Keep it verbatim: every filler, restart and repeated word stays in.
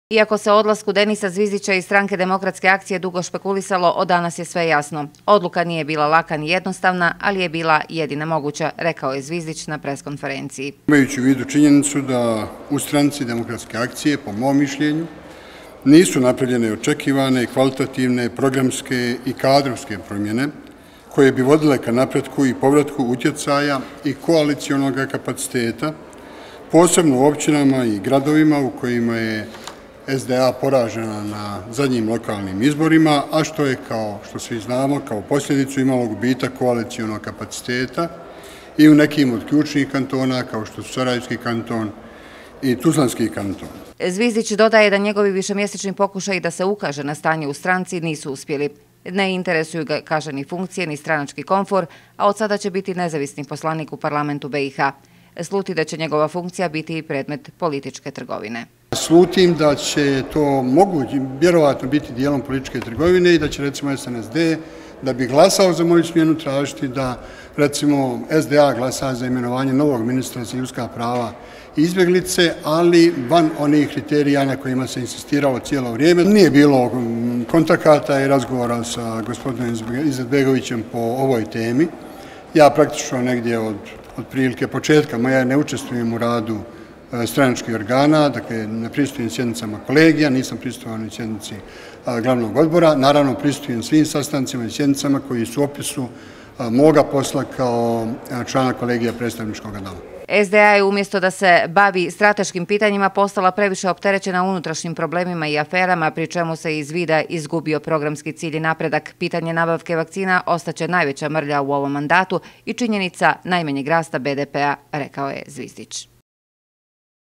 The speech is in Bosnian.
Iako se o odlasku Denisa Zvizdića iz Stranke demokratske akcije dugo špekulisalo, od danas je sve jasno. Odluka nije bila laka ni jednostavna, ali je bila jedina moguća, rekao je Zvizdić na preskonferenciji. Imajući u vidu činjenicu da u Stranci demokratske akcije, po mom mišljenju, nisu napravljene očekivane, kvalitativne, programske i kadrovske promjene koje bi vodile ka napretku i povratku utjecaja i koalicijonog kapaciteta, posebno u općinama i gradovima u kojima je S D A poražena na zadnjim lokalnim izborima, a što je, kao što svi znamo, kao posljedicu imalo gubitak koalicijonog kapaciteta i u nekim od ključnih kantona, kao što su Sarajevski kanton i Tuzlanski kanton. Zvizdić dodaje da njegovi višemjesečni pokušaji da se ukaže na stanje u stranci nisu uspjeli. Ne interesuju ga, kaže, ni funkcije, ni stranački komfor, a od sada će biti nezavisni poslanik u parlamentu B i H. Sluti da će njegova funkcija biti i predmet političke trgovine. Slutim da će to moguće, vjerovatno biti dijelom političke trgovine i da će recimo S N S D, da bi glasao za moju smjenu, tražiti da recimo S D A glasa za imenovanje novog ministra za ljudska prava i izbjeglice, ali van onih kriterija na kojima se insistiralo cijelo vrijeme. Nije bilo kontakata i razgovora sa gospodinom Izetbegovićem po ovoj temi. Ja praktično negdje od otprilike početka moja ne učestvujem u radu stranačkih organa, dakle ne prisustujem sjednicama kolegija, nisam prisustvovao ni sjednici glavnog odbora, naravno prisustujem svim sastancima i sjednicama koji su u opisu moga posla kao člana kolegija predstavničkog doma. S D A je umjesto da se bavi strateškim pitanjima postala previše opterećena unutrašnjim problemima i aferama, pri čemu se iz vida izgubio programski cilj i napredak. Pitanje nabavke vakcina ostaće najveća mrlja u ovom mandatu i činjenica najmanjeg rasta B D P-a, rekao je Zvizdić.